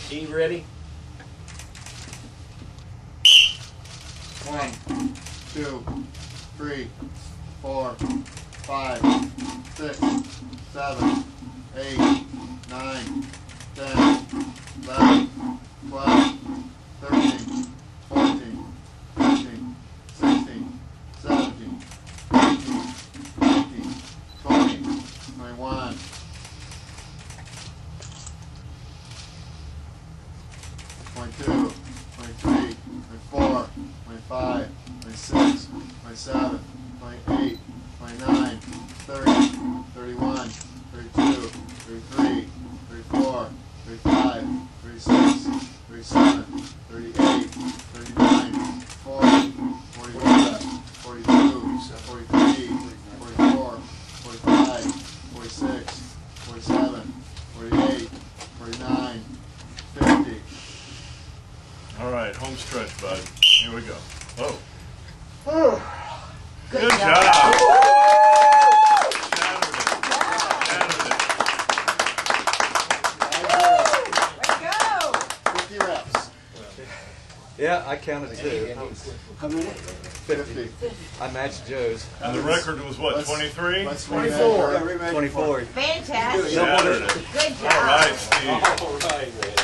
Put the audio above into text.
Steve, ready? 1, 2, 3, 4, 5, 6, 7, 8, 9, 10, 11, 12, 13, 14, 15, 16, 17, 18, 19, 20, 21. 22, 23, 24, 25, 26, 27, 28, 29, 30, 31, 32, 33, 34, 35, 36, 37, 38, 39, 40, 41, 42, 43, 44, 45, 46, 47, 48, 49, 50. All right, home stretch, bud. Here we go. Oh. Good job. job. Shattered Way to go. 50 reps. Yeah, I counted too. How many? 50. I matched Joe's. it. And the record was what, 23? 24. 24. Fantastic. Shattered it. Good job. All right, Steve. All right, man.